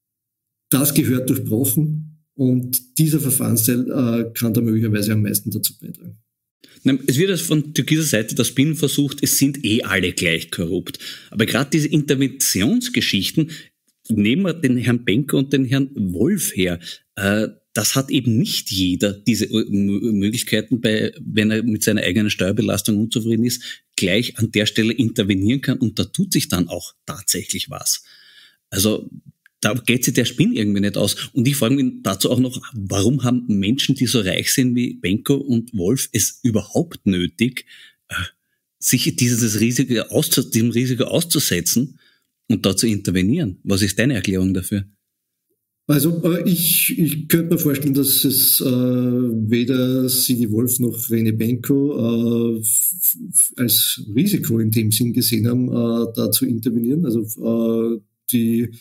das gehört durchbrochen und dieser Verfahrensteil äh, kann da möglicherweise am meisten dazu beitragen. Es wird von türkiser Seite der Spin versucht, es sind eh alle gleich korrupt. Aber gerade diese Interventionsgeschichten, nehmen wir den Herrn Benko und den Herrn Wolf her, äh, das hat eben nicht jeder diese Möglichkeiten, bei, wenn er mit seiner eigenen Steuerbelastung unzufrieden ist, gleich an der Stelle intervenieren kann und da tut sich dann auch tatsächlich was. Also da geht sich der Spin irgendwie nicht aus. Und ich frage mich dazu auch noch, warum haben Menschen, die so reich sind wie Benko und Wolf, es überhaupt nötig, sich dieses Risiko auszu- diesem Risiko auszusetzen und da zu intervenieren? Was ist deine Erklärung dafür? Also ich, ich könnte mir vorstellen, dass es äh, weder Sigi Wolf noch René Benko äh, f- f- als Risiko in dem Sinn gesehen haben, äh, da zu intervenieren. Also äh, die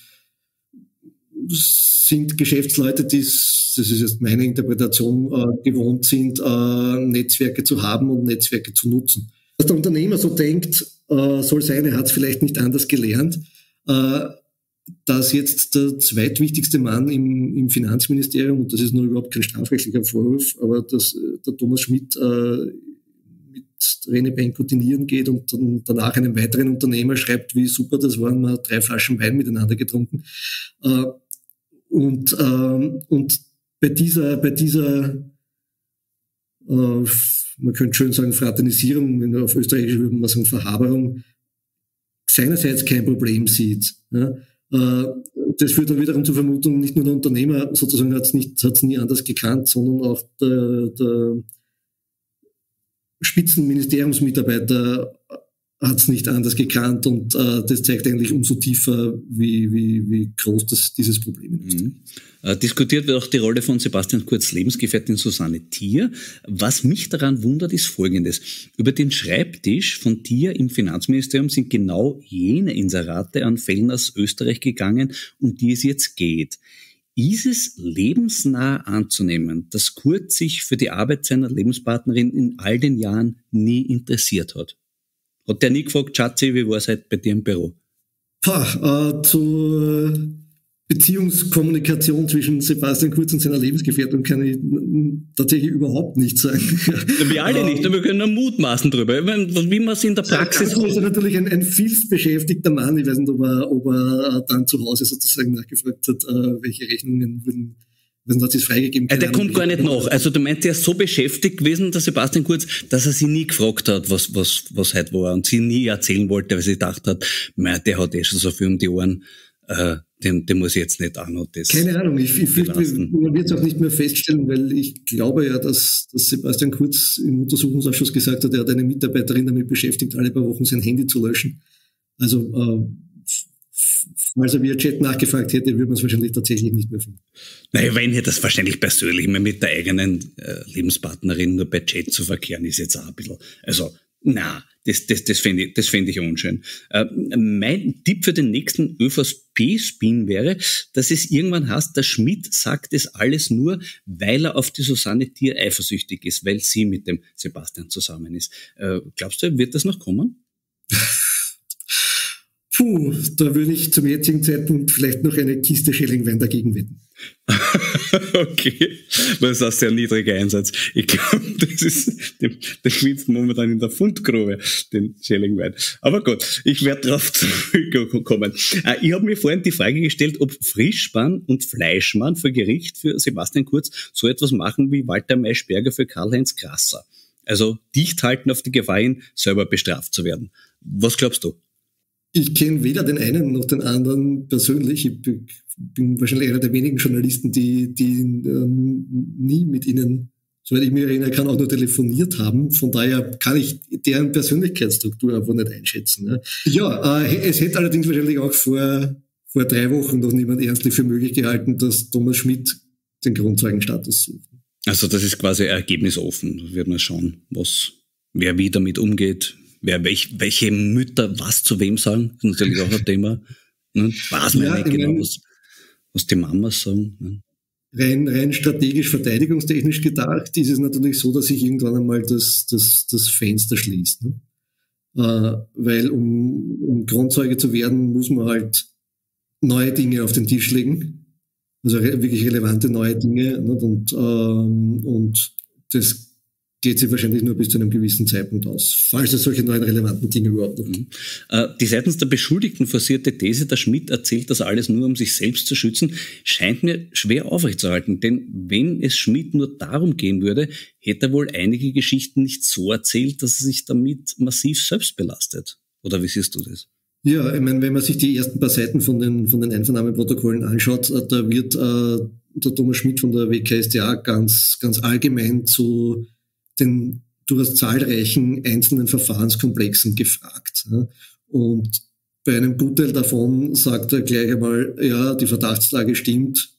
sind Geschäftsleute, die, das ist jetzt meine Interpretation, äh, gewohnt sind, äh, Netzwerke zu haben und Netzwerke zu nutzen. Was der Unternehmer so denkt, äh, soll sein, er hat es vielleicht nicht anders gelernt, äh, dass jetzt der zweitwichtigste Mann im, im Finanzministerium, und das ist nur überhaupt kein strafrechtlicher Vorwurf, aber dass der Thomas Schmidt äh, mit René Benko dinieren geht und dann danach einem weiteren Unternehmer schreibt, wie super das war, wir haben drei Flaschen Wein miteinander getrunken. Äh, und, äh, und bei dieser, bei dieser, äh, man könnte schön sagen Fraternisierung, wenn auf Österreichisch würde man sagen Verhaberung, seinerseits kein Problem sieht. Ja. Das führt dann wiederum zur Vermutung, nicht nur der Unternehmer sozusagen hat es nicht, hat es nie anders gekannt, sondern auch der, der Spitzenministeriumsmitarbeiter hat es nicht anders gekannt und äh, das zeigt eigentlich umso tiefer, wie, wie, wie groß das, dieses Problem ist. Mhm. Äh, diskutiert wird auch die Rolle von Sebastian Kurz Lebensgefährtin Susanne Thier. Was mich daran wundert, ist Folgendes. Über den Schreibtisch von Thier im Finanzministerium sind genau jene Inserate an Fällen aus Österreich gegangen, um die es jetzt geht. Ist es lebensnah anzunehmen, dass Kurz sich für die Arbeit seiner Lebenspartnerin in all den Jahren nie interessiert hat? Hat der nie gefragt, Schatzi, wie war es heute bei dir im Büro? Pah, äh, zur Beziehungskommunikation zwischen Sebastian Kurz und seiner Lebensgefährtin kann ich tatsächlich überhaupt nichts sagen. Wir alle nicht, aber wir können nur mutmaßen drüber, wie man es in der Praxis... Er ist natürlich ein, ein vielst beschäftigter Mann. Ich weiß nicht, ob er, ob er dann zu Hause sozusagen nachgefragt hat, welche Rechnungen würden... Das hat sich freigegeben. Der kommt gar nicht nach. Also du meinst, er ist so beschäftigt gewesen, der Sebastian Kurz, dass er sie nie gefragt hat, was, was, was heute war und sie nie erzählen wollte, weil sie gedacht hat, mei, der hat eh schon so viel um die Ohren, äh, den, den muss ich jetzt nicht auch noch das. Keine Ahnung, ich, ich fürchte, man wird es auch nicht mehr feststellen, weil ich glaube ja, dass, dass Sebastian Kurz im Untersuchungsausschuss gesagt hat, er hat eine Mitarbeiterin damit beschäftigt, alle paar Wochen sein Handy zu löschen. Also, äh, falls er via Chat nachgefragt hätte, würde man es wahrscheinlich tatsächlich nicht mehr finden. Naja, wenn ihr das wahrscheinlich persönlich immer mit der eigenen äh, Lebenspartnerin nur bei Chat zu verkehren, ist jetzt auch ein bisschen, also, na, das, das, das fände ich, das fände ich unschön. Äh, mein Tipp für den nächsten ÖVP-Spin wäre, dass es irgendwann heißt, der Schmidt sagt es alles nur, weil er auf die Susanne Thier eifersüchtig ist, weil sie mit dem Sebastian zusammen ist. Äh, glaubst du, wird das noch kommen? Puh, da würde ich zum jetzigen Zeitpunkt vielleicht noch eine Kiste Schellingwein dagegen wetten. Okay, das ist ein sehr niedriger Einsatz. Ich glaube, das ist, der schwitzt momentan in der Fundgrube, den Schellingwein. Aber gut, ich werde darauf zurückkommen. Ich habe mir vorhin die Frage gestellt, ob Frischmann und Fleischmann vor Gericht für Sebastian Kurz so etwas machen wie Walter Maischberger für Karl-Heinz Grasser. Also dicht halten auf die Gefahr hin, selber bestraft zu werden. Was glaubst du? Ich kenne weder den einen noch den anderen persönlich. Ich bin wahrscheinlich einer der wenigen Journalisten, die, die ähm, nie mit ihnen, soweit ich mich erinnern kann, auch nur telefoniert haben. Von daher kann ich deren Persönlichkeitsstruktur einfach nicht einschätzen. Ne? Ja, äh, es hätte allerdings wahrscheinlich auch vor, vor drei Wochen noch niemand ernstlich für möglich gehalten, dass Thomas Schmidt den Grundzeugenstatus sucht. Also das ist quasi ergebnisoffen. Da wird man schauen, was, wer wie damit umgeht. Wer, welch, welche Mütter was zu wem sagen, das ist natürlich auch ein Thema. Ne? Weiß man ja, nicht genau, meine, was, was die Mamas sagen. Ne? Rein, rein strategisch, verteidigungstechnisch gedacht ist es natürlich so, dass sich irgendwann einmal das, das, das Fenster schließt. Ne? Äh, weil um, um Kronzeuge zu werden, muss man halt neue Dinge auf den Tisch legen. Also re- wirklich relevante neue Dinge. Ne? Und, ähm, und das geht sich wahrscheinlich nur bis zu einem gewissen Zeitpunkt aus, falls es solche neuen relevanten Dinge überhaupt noch gibt. Die seitens der Beschuldigten forcierte These, der Schmidt erzählt das alles nur, um sich selbst zu schützen, scheint mir schwer aufrechtzuerhalten. Denn wenn es Schmidt nur darum gehen würde, hätte er wohl einige Geschichten nicht so erzählt, dass er sich damit massiv selbst belastet. Oder wie siehst du das? Ja, ich meine, wenn man sich die ersten paar Seiten von den, von den Einvernahmeprotokollen anschaut, da wird äh, der Thomas Schmidt von der W K S t A ganz, ganz allgemein zu den durchaus zahlreichen einzelnen Verfahrenskomplexen gefragt. Und bei einem Gutteil davon sagt er gleich einmal, ja, die Verdachtslage stimmt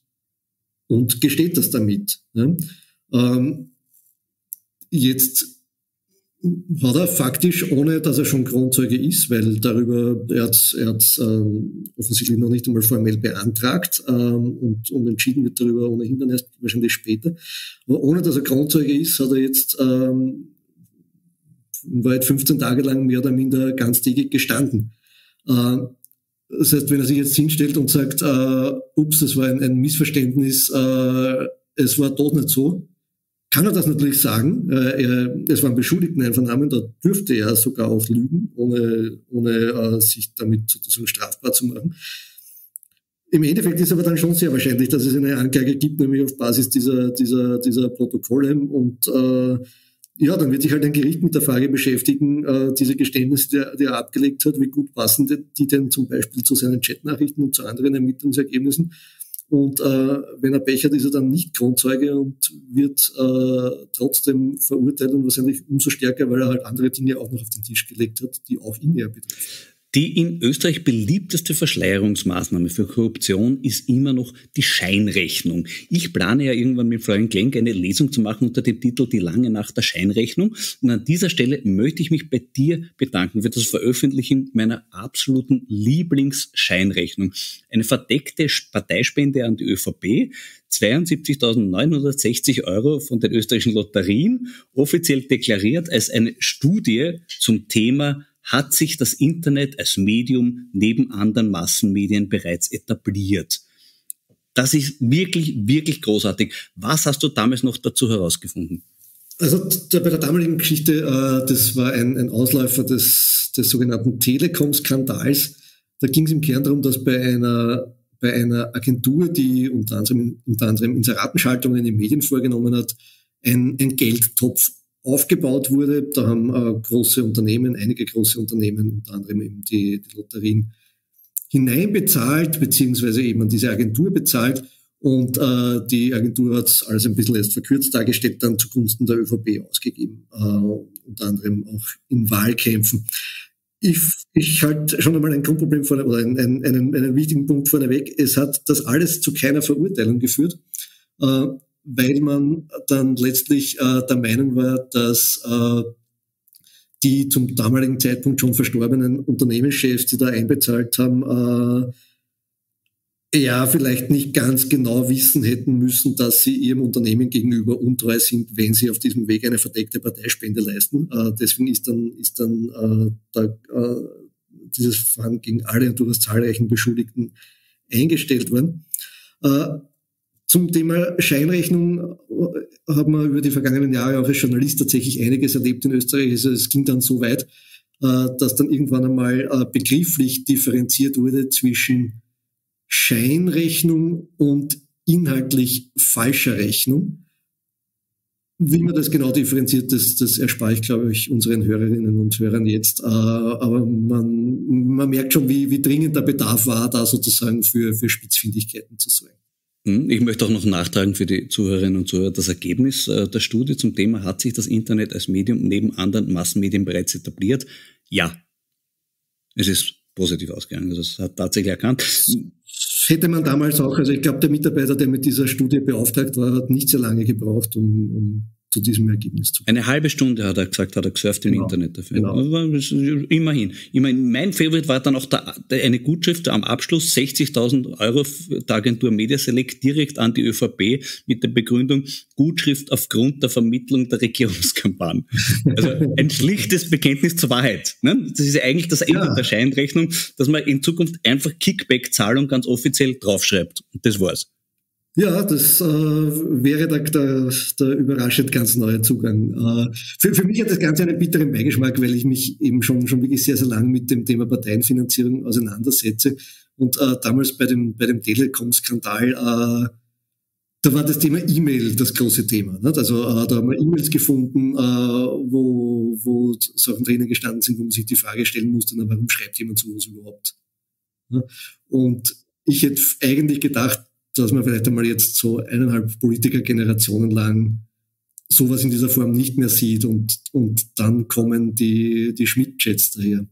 und gesteht das damit. Jetzt hat er faktisch, ohne dass er schon Kronzeuge ist, weil darüber, er hat er hat ähm, offensichtlich noch nicht einmal formell beantragt ähm, und, und entschieden wird darüber ohnehin dann erst wahrscheinlich später. Aber ohne dass er Kronzeuge ist, hat er jetzt ähm, weit fünfzehn Tage lang mehr oder minder ganztägig gestanden. Äh, das heißt, wenn er sich jetzt hinstellt und sagt, äh, ups, das war ein, ein Missverständnis, äh, es war doch nicht so, kann er das natürlich sagen. Äh, er, es war ein Beschuldigteneinvernahmen, da dürfte er sogar auch lügen, ohne, ohne äh, sich damit sozusagen strafbar zu machen. Im Endeffekt ist aber dann schon sehr wahrscheinlich, dass es eine Anklage gibt, nämlich auf Basis dieser, dieser, dieser Protokolle. Und äh, ja, dann wird sich halt ein Gericht mit der Frage beschäftigen, äh, diese Geständnisse, die, die er abgelegt hat, wie gut passen die denn zum Beispiel zu seinen Chatnachrichten und zu anderen Ermittlungsergebnissen. Und äh, wenn er Pech hat, ist er dann nicht Kronzeuge und wird äh, trotzdem verurteilt und wahrscheinlich umso stärker, weil er halt andere Dinge auch noch auf den Tisch gelegt hat, die auch ihn eher betreffen. Die in Österreich beliebteste Verschleierungsmaßnahme für Korruption ist immer noch die Scheinrechnung. Ich plane ja irgendwann mit Florian Klenk eine Lesung zu machen unter dem Titel Die lange Nacht der Scheinrechnung. Und an dieser Stelle möchte ich mich bei dir bedanken für das Veröffentlichen meiner absoluten Lieblingsscheinrechnung. Eine verdeckte Parteispende an die ÖVP, zweiundsiebzigtausendneunhundertsechzig Euro von den österreichischen Lotterien, offiziell deklariert als eine Studie zum Thema: Hat sich das Internet als Medium neben anderen Massenmedien bereits etabliert? Das ist wirklich, wirklich großartig. Was hast du damals noch dazu herausgefunden? Also bei der damaligen Geschichte, das war ein, ein Ausläufer des, des sogenannten Telekom-Skandals. Da ging es im Kern darum, dass bei einer, bei einer Agentur, die unter anderem, unter anderem Inseratenschaltungen in Medien vorgenommen hat, ein, ein Geldtopf aufgebaut wurde. Da haben äh, große Unternehmen, einige große Unternehmen, unter anderem eben die, die Lotterien, hineinbezahlt, beziehungsweise eben an diese Agentur bezahlt. Und äh, die Agentur hat es alles ein bisschen erst verkürzt dargestellt, dann zugunsten der ÖVP ausgegeben, äh, unter anderem auch in Wahlkämpfen. Ich, ich halte schon einmal ein Grundproblem vorne, oder einen, einen, einen wichtigen Punkt vorneweg. Es hat das alles zu keiner Verurteilung geführt, äh, weil man dann letztlich äh, der Meinung war, dass äh, die zum damaligen Zeitpunkt schon verstorbenen Unternehmenschefs, die da einbezahlt haben, äh, ja, vielleicht nicht ganz genau wissen hätten müssen, dass sie ihrem Unternehmen gegenüber untreu sind, wenn sie auf diesem Weg eine verdeckte Parteispende leisten. Äh, deswegen ist dann, ist dann äh, da, äh, dieses Verfahren gegen alle und durchaus zahlreichen Beschuldigten eingestellt worden. Äh, Zum Thema Scheinrechnung haben wir über die vergangenen Jahre auch als Journalist tatsächlich einiges erlebt in Österreich. Also es ging dann so weit, dass dann irgendwann einmal begrifflich differenziert wurde zwischen Scheinrechnung und inhaltlich falscher Rechnung. Wie man das genau differenziert, das, das erspare ich, glaube ich, unseren Hörerinnen und Hörern jetzt. Aber man, man merkt schon, wie, wie dringend der Bedarf war, da sozusagen für, für Spitzfindigkeiten zu sorgen. Ich möchte auch noch nachtragen für die Zuhörerinnen und Zuhörer, das Ergebnis der Studie zum Thema: Hat sich das Internet als Medium neben anderen Massenmedien bereits etabliert? Ja. Es ist positiv ausgegangen. Also es hat tatsächlich erkannt. Das hätte man damals auch, also ich glaube, der Mitarbeiter, der mit dieser Studie beauftragt war, hat nicht sehr lange gebraucht, um, um zu diesem Ergebnis zu kommen. Eine halbe Stunde, hat er gesagt, hat er gesurft im genau. Internet dafür. Genau. Also, immerhin. Immerhin. Mein Favorit war dann auch der, der, eine Gutschrift am Abschluss, sechzigtausend Euro der Agentur Media Select direkt an die ÖVP mit der Begründung: Gutschrift aufgrund der Vermittlung der Regierungskampagne. Also ein schlichtes Bekenntnis zur Wahrheit. Ne? Das ist ja eigentlich das Ende ja. der Scheinrechnung, dass man in Zukunft einfach Kickback-Zahlung ganz offiziell draufschreibt. Und das war's. Ja, das äh, wäre der, der, der überraschend ganz neue Zugang. Äh, für, für mich hat das Ganze einen bitteren Beigeschmack, weil ich mich eben schon schon wirklich sehr, sehr lange mit dem Thema Parteienfinanzierung auseinandersetze. Und äh, damals bei dem bei dem Telekom-Skandal, äh, da war das Thema E-Mail das große Thema. Nicht? Also äh, da haben wir E-Mails gefunden, äh, wo, wo Sachen drinnen gestanden sind, wo man sich die Frage stellen musste, na, warum schreibt jemand sowas überhaupt? Ja? Und ich hätte eigentlich gedacht, dass man vielleicht einmal jetzt so eineinhalb Politikergenerationen lang sowas in dieser Form nicht mehr sieht, und, und dann kommen die, die Schmidt-Chats daher.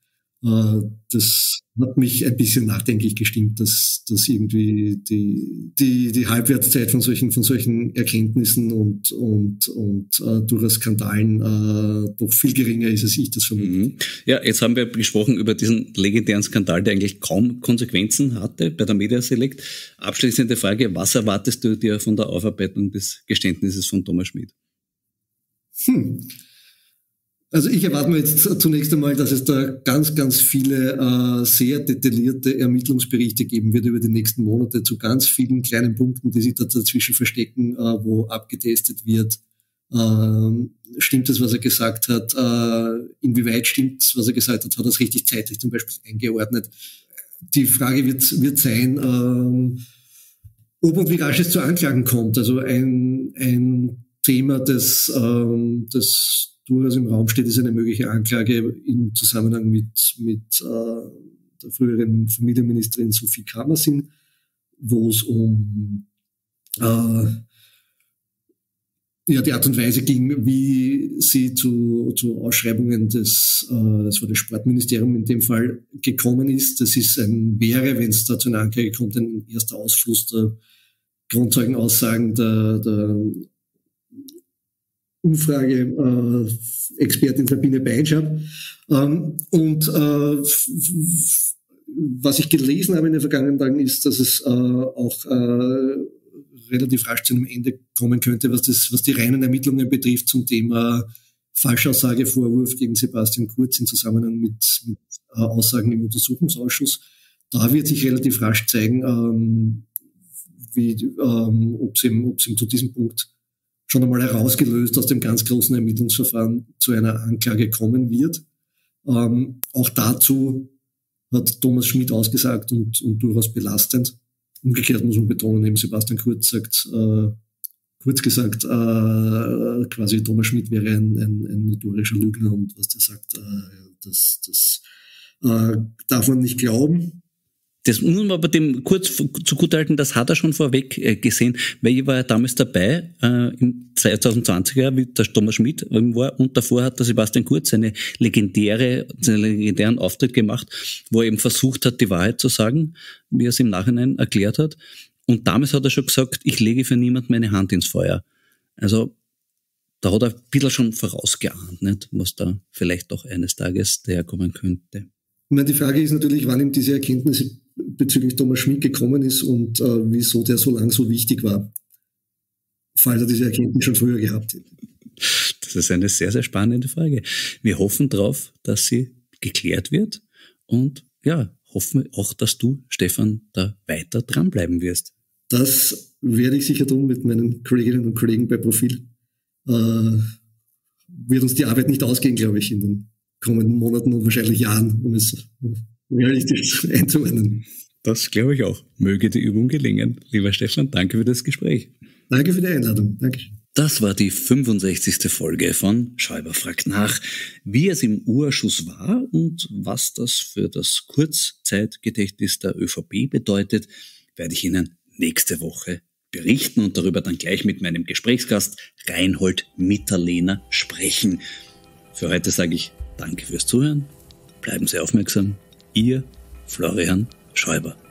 Äh, das hat mich ein bisschen nachdenklich gestimmt, dass, dass irgendwie die, die, die Halbwertszeit von solchen, von solchen Erkenntnissen und, und, und äh, durchaus Skandalen äh, doch viel geringer ist, als ich das vermute. Mhm. Ja, jetzt haben wir gesprochen über diesen legendären Skandal, der eigentlich kaum Konsequenzen hatte bei der Media Select. Abschließende Frage: Was erwartest du dir von der Aufarbeitung des Geständnisses von Thomas Schmidt? Hm. Also ich erwarte mir jetzt zunächst einmal, dass es da ganz, ganz viele äh, sehr detaillierte Ermittlungsberichte geben wird über die nächsten Monate zu ganz vielen kleinen Punkten, die sich da dazwischen verstecken, äh, wo abgetestet wird, Ähm, stimmt es, was er gesagt hat? Äh, inwieweit stimmt es, was er gesagt hat? Hat er es richtig zeitlich zum Beispiel eingeordnet? Die Frage wird, wird sein, ähm, ob und wie rasch es zu Anklagen kommt. Also ein, ein Thema, das, ähm, das durchaus im Raum steht, ist eine mögliche Anklage im Zusammenhang mit, mit äh, der früheren Familienministerin Sophie Kamersin, wo es um äh, ja, die Art und Weise ging, wie sie zu, zu Ausschreibungen des, äh, das war das Sportministerium in dem Fall, gekommen ist. Das ist ein, wäre, wenn es da zu einer Anklage kommt, ein erster Ausfluss der Grundzeugenaussagen der, der Umfrage-Expertin äh, Sabine Beinschab. Ähm, und äh, was ich gelesen habe in den vergangenen Tagen ist, dass es äh, auch äh, relativ rasch zu einem Ende kommen könnte, was das, was die reinen Ermittlungen betrifft zum Thema Falschaussagevorwurf gegen Sebastian Kurz im Zusammenhang mit, mit äh, Aussagen im Untersuchungsausschuss. Da wird sich relativ rasch zeigen, ähm, wie, ähm, ob es ihm, ob es ihm zu diesem Punkt schon einmal herausgelöst aus dem ganz großen Ermittlungsverfahren zu einer Anklage kommen wird. Ähm, auch dazu hat Thomas Schmidt ausgesagt und, und durchaus belastend. Umgekehrt muss man betonen, eben Sebastian Kurz sagt, äh, kurz gesagt, äh, quasi Thomas Schmidt wäre ein, ein, ein notorischer Lügner und was der sagt, äh, das, das äh, darf man nicht glauben. Das muss man aber dem kurz zugutehalten, das hat er schon vorweg äh, gesehen, weil ich war ja damals dabei äh, im zwanzig zwanziger, wie der Thomas Schmidt war, und davor hat der Sebastian Kurz seine legendäre, seinen legendären Auftritt gemacht, wo er eben versucht hat, die Wahrheit zu sagen, wie er es im Nachhinein erklärt hat. Und damals hat er schon gesagt, ich lege für niemand meine Hand ins Feuer. Also da hat er ein bisschen schon vorausgeahnt, nicht, was da vielleicht doch eines Tages daherkommen könnte. Ich meine, die Frage ist natürlich, wann ihm diese Erkenntnisse bezüglich Thomas Schmidt gekommen ist und äh, wieso der so lang so wichtig war, falls er diese Erkenntnis schon früher gehabt hätte. Das ist eine sehr, sehr spannende Frage. Wir hoffen darauf, dass sie geklärt wird und ja, hoffen auch, dass du, Stefan, da weiter dranbleiben wirst. Das werde ich sicher tun mit meinen Kolleginnen und Kollegen bei Profil. Äh, wird uns die Arbeit nicht ausgehen, glaube ich, in den kommenden Monaten und wahrscheinlich Jahren, um es realistisch einzuwenden. Das glaube ich auch. Möge die Übung gelingen. Lieber Stefan, danke für das Gespräch. Danke für die Einladung. Dankeschön. Das war die fünfundsechzigste Folge von Schäuber fragt nach. Wie es im U-Ausschuss war und was das für das Kurzzeitgedächtnis der ÖVP bedeutet, werde ich Ihnen nächste Woche berichten und darüber dann gleich mit meinem Gesprächsgast Reinhold Mitterlehner sprechen. Für heute sage ich Danke fürs Zuhören. Bleiben Sie aufmerksam. Ihr Florian Schäuber.